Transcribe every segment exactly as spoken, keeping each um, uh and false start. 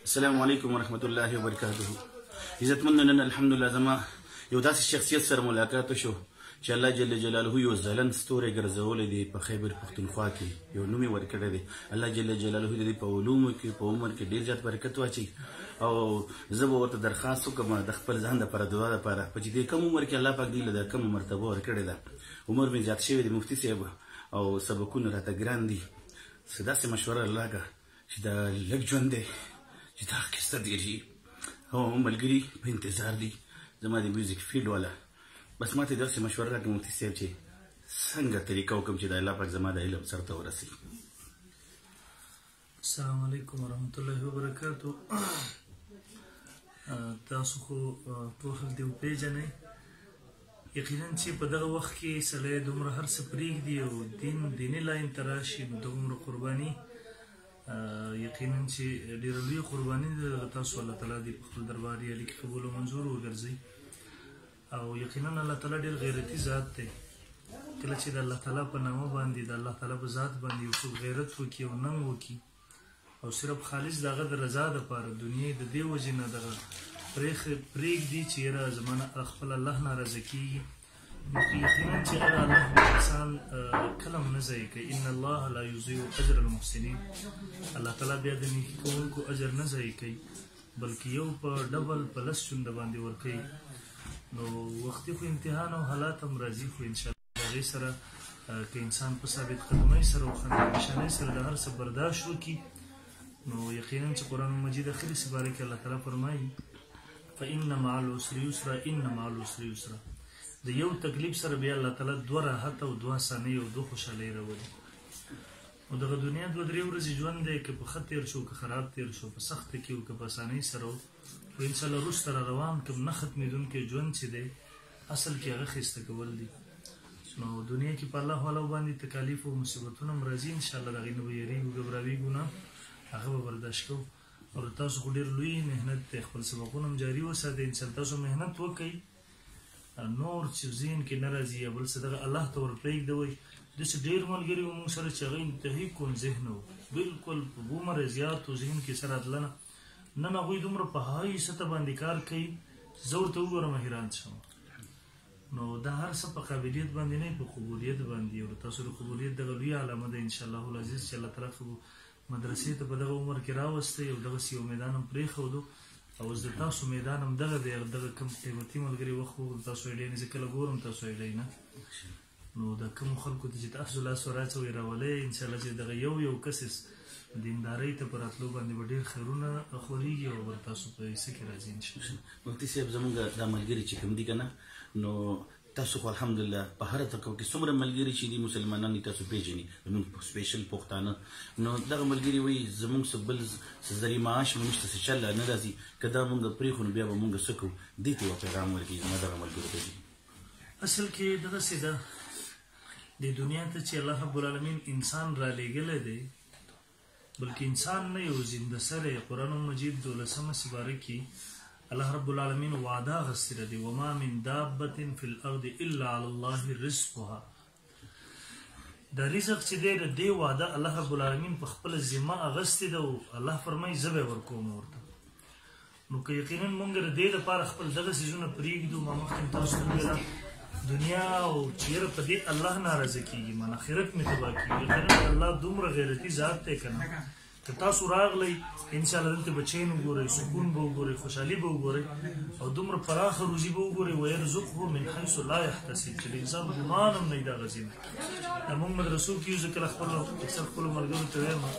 السلام علیکم ورحمت الله وبرکاته. عزتمنو، نن الحمدلله زما یو داسې شخصیت سره ملاقات وشو چې الله جل جلاله یو ځلند ستوری ګرځولی دی په خیبر پښتونخوا کې، یو نوم یې ورکړی دی. الله جل جلاله د دې په علومو کې په عمر کې ډېر زیات برکت واچوي. او زه به ورته درخواست وکړم د خپل ځان دپاره دعا دپاره په چې دې کم عمر کې الله پاک دوی له دا کمه مرتبه ورکړې ده. عمر مې زیات شوی دی مفتي صاحب، او سبقونه راته ګران دي. څه داسې مشوره الله کړه چې دا لږ ژوند دی چې دا اخیسته تېرېږي، او ملګري په انتظار دي زما د میوزیک فیلډ والا. بس ما ته داسې مشوره راکړه مفتي صاحب چې څنګه طریقه وکړم چې د الله پاک زما د علم سر ته ورسوي. السلام علیکم ورحمت الله وبرکاتو. تاسو خو ټول خلک دې وپېژنئ. یقینا چې په دغه وخت کې سړی دومره هر څه پرېږدي او دین دیني لاین ته راشي، نو دومره قرباني یقینا چې ډېره لویه قرباني ده. تاسو الله تعالی دې په خپل دربار عالي کې قبول او منظور وګرځوي. او یقینا الله تعالی ډېر غیرتي ذات دی. کله چې د الله تعالی په نامه باندې د الله تعالی په ذات باندې یو څوک غیرت وکړي او ننګ وکړي او صرف خالص د هغه د رضا دپاره دنیا د دې وجې نه دغه پرېږدي چې یاره زما نه خپل الله ناراضه کېږي، نو یقینا چې هغه الله انسان کله هم نه ضایع کوي. ان الله لا یضیع اجر المحسنین. الله تعالی بیا د نیکي کوونکو اجر نه ضایع کوي، بلکې یو په ډبل په لس چونده باندې ورکوي. نو وختي خو امتحان او حالات هم راځي، خو انشاءالله د هغې سره که انسان په ثابت قدمۍ سره او خندانشانۍ سره د هر څه برداشت وکړي، نو یقینا چې قرآن مجید اخري سپاره کې الله تعالی فرمایي فإن مع العسر یسرا ان مع العسر یسرا. د یو تکلیف سره بیا الله تعالی دوه راحت او دوه اسانۍ او دوه خوشحالۍ راولي. او دغه دنیا دوه درې ورځې ژوند دی، که په ښه تېر شو که خراب تېر شو، په سخته کې او که په اسانۍ سره و، خو انشاءالله وروسته را روان کوم نه ختمېدونکی ژوند چې دی اصل کې هغه ښایسته کول دي. نو دنیا کې په الله والاو باندې تکالیف او مصیبتونه هم راځي، انشاءالله د هغې نه به یېرېږو ګبراوېږو نه، هغه به برداشت کوو. او تاسو خو ډېر لوی محنت دی، خپل سبقونه هم جاري وساتئ. انشاءالله تاسو محنت وکئ، نور چې ذهن کې نه راځي یا بل څه دغه الله ته ور پرېږدوئ. داسې ډېر ملګري وو موږ سره چې هغه انتهایي کون ذهن وو، بلکل په عمر زیات و ذهن کې سره تلنه. نن هغوی دومره په هایي سطح باندې کار کوي چې زه ورته وګورم حیران شم. نو دا هر څه په قابلیت باندې نه، په قبولیت باندې. او تاسو د قبولیت دغه لویه علامه ده انشاءالله العزیز چې الله تعالی مدرسې ته په دغه عمر کې راوستی او دغسې یو میدان هم پرېښودو. او اوس د تاسو میدان هم دغه دی، دغه کوم قیمتي ملګري وخت و تاسو ایډۍ نه، زه کله ګورم تاسو ایډۍ نه. نو د کومو خلکو ته چې تاسو لاس وراچوئ راولئ، انشاءالله چې دغه یو یو کس دیندارۍ ته په راتلو باندې به ډېر خیرونه خورېږي او به تاسو په څه کې راځي انشاءالله. مفتي صاحب زمونږ دا ملګري چې کوم دي که نه، نو تاسو خو الحمدلله په هره طبقه کې څومره ملګري چې دي مسلمانان دي تاسو پېژني، زمونږ سپېشل پښتانه. نو دغه ملګري وایي زمونږ څه بل څه ذري معاش مو نشته، څه چل نه راځي، که دا مونږ پرېښو نو بیا به مونږ څه کوو. دې ته یو پیغام ورکړي زما دغه ملګرو ته. اصل کې دغسې ده، دې دنیا ته چې الله رب العالمین انسان را لېږلی دی، بلکې انسان نه یو زنده سری. قرآن مجید دولسمه سپاره کې الله رب العالمین وعده اخیستې دی وما من دابة فی الارض الا علی الله رزقها. دا رزق چې دی د دې وعده الله رب العالمین په خپله ذمه اخیستې ده او الله فرمایي زه به یې ورکوم ورته. نو که یقینا مونږ د دې لپاره خپل دغه څیزونه پرېږدو، ما مخکې تاسو ته وویله دنیا او چې یاره په دې الله ناراضه کېږي، من آخرت مې تباه کېږي. یقینا الله دومره غیرتي ذات دی که نه، که تاسو راغلی انشاءالله دلته به چین وګورئ، سکون به وګورئ، خوشحالي به وګورئ او دومره پراخه روزي به وګورئ. ویرزقه من حیث لا یحتسب، چې د انسان ګمان هم نه وي دا غزي نه. دا مونږ مدرسو کې یو زه کله خپلو اکثر خپلو ملګرو ته وایم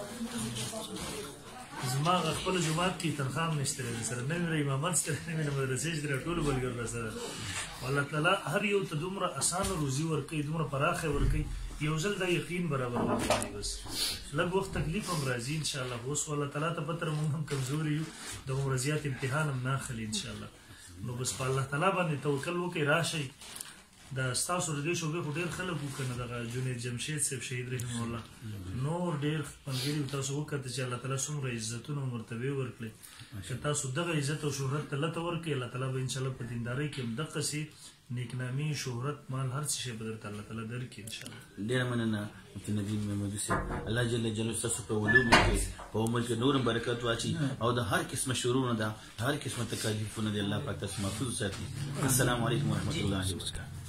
زما خپل جومات کې تنخوا هم نشته دی سره، نه مې د امامت سره، نه مې د مدرسې چې د ټولو ملګرو راسره. الله تعالی هر یو ته دومره اسانه روزي ورکوي، دومره پراخه ورکوي. یو ځل دا یقین برابر ورکوي، بس لږ وخت تکلیف هم راځي انشاءالله. اوس الله تعالی ته پته موږ هم کمزوري یو، دغومره زیات امتحان هم نه اخلي انشاءالله. نو بس په الله تعالی باندې توکل وکړئ، راشئ دا ستاسو د دې شعبې خو ډېر خلک وو که نه دغه جنید جمشید صاحب شهید رحمه الله نور ډېر ملګري تاسو وکتل چې الله تعالی څومره عزتونه او مرتبې ورکړي که تاسو دغه عزت او شهرت ته لته ورکړئ الله تعالی به انشاءالله په دیندارۍ کې هم دقسې نیکنامي شهرت مال هر څه شی به درته الله تعالی درکړي انشاءالله. ډېره مننه مفتي ندیم محمودي صاحب. الله جل جلاله ستاسو په علومو کې په عمر کې نور هم برکت واچي او د هر قسمه شرورونه د هر قسمه تکالیفونه د الله پاک تاسو محفوظ وساتي. السلام علیکم ورحمة الله وبرکاته.